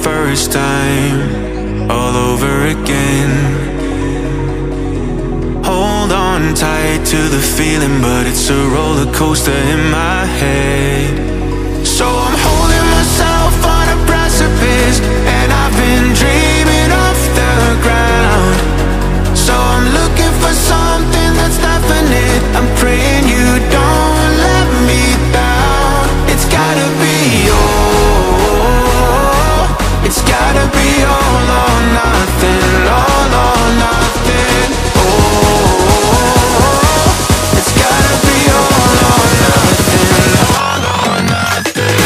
first time, all over again. Hold on tight to the feeling, but it's a roller coaster in my head. So I'm holding myself on a precipice, and I've been dreaming off the ground. So I'm looking for something that's definite. I'm praying you don't let me down. It's gotta be all, it's gotta be all or nothing, all or nothing. Oh, it's gotta be all or nothing, all or nothing.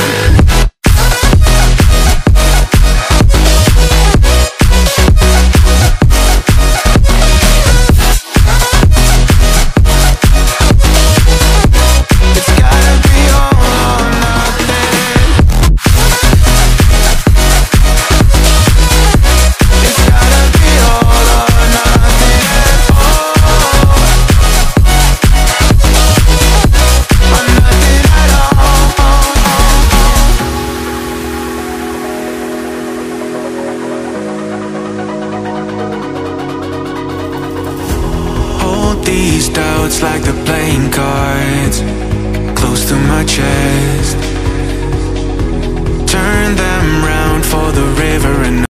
These doubts like the playing cards close to my chest.